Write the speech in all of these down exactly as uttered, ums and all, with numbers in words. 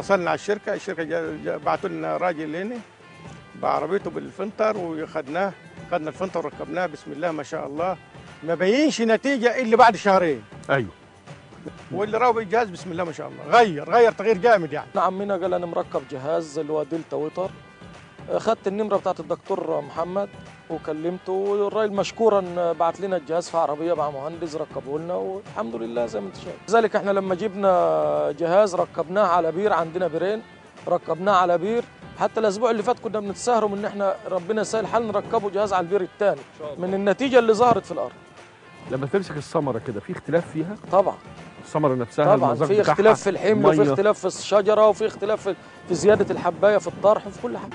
اتصلنا على الشركه، الشركه بعتوا لنا راجل هنا بعربيته بالفلتر وخدناه، خدنا الفلتر وركبناه. بسم الله ما شاء الله، ما بينش نتيجه الا بعد شهرين. ايوه. واللي راهو بالجهاز بسم الله ما شاء الله غير غير تغيير جامد يعني. عمنا قال انا مركب جهاز اللي هو دلتا ويتر، اخذت النمره بتاعت الدكتور محمد وكلمته، والراجل مشكورا بعت لنا الجهاز في عربيه مع مهندس ركبه لنا، والحمد لله زي ما انت شايف. لذلك احنا لما جبنا جهاز ركبناه على بير، عندنا بيرين ركبناه على بير، حتى الاسبوع اللي فات كنا بنتساهروا من ان احنا ربنا يسهل حال نركبه جهاز على البير الثاني من النتيجه اللي ظهرت في الارض. لما تمسك الثمره كده في اختلاف فيها؟ طبعا الثمره نفسها طبعا في اختلاف في الحمل، وفي اختلاف في الشجره، وفي اختلاف في زياده الحبايه في الطرح وفي كل حاجه.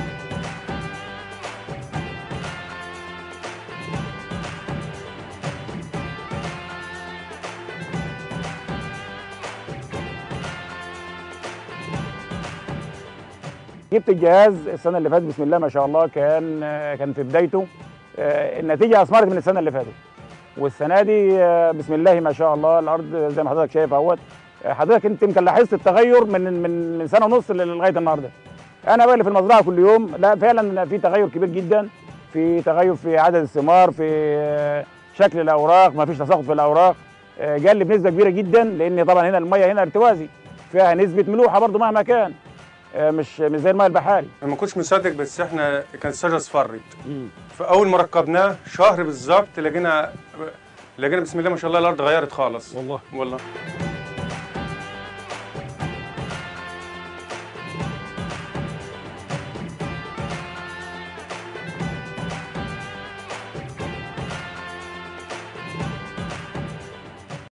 جبت الجهاز السنه اللي فاتت بسم الله ما شاء الله، كان كان في بدايته، النتيجه اثمرت من السنه اللي فاتت، والسنه دي بسم الله ما شاء الله الارض زي ما حضرتك شايف اهوت. حضرتك انت يمكن لاحظت التغير من من من سنه ونص لغايه النهارده. انا بقى اللي في المزرعه كل يوم، لا فعلا في تغير كبير جدا، في تغير في عدد الثمار، في شكل الاوراق، ما فيش تساقط في الاوراق، قل بنسبه كبيره جدا، لان طبعا هنا الميه هنا ارتوازي فيها نسبه ملوحه برضو مهما كان، مش مش زي الماء البحاري. انا ما كنتش مصدق، بس احنا كانت الشجره اصفرت، فاول ما ركبناه شهر بالظبط لقينا لقينا بسم الله ما شاء الله الارض غيرت خالص. والله والله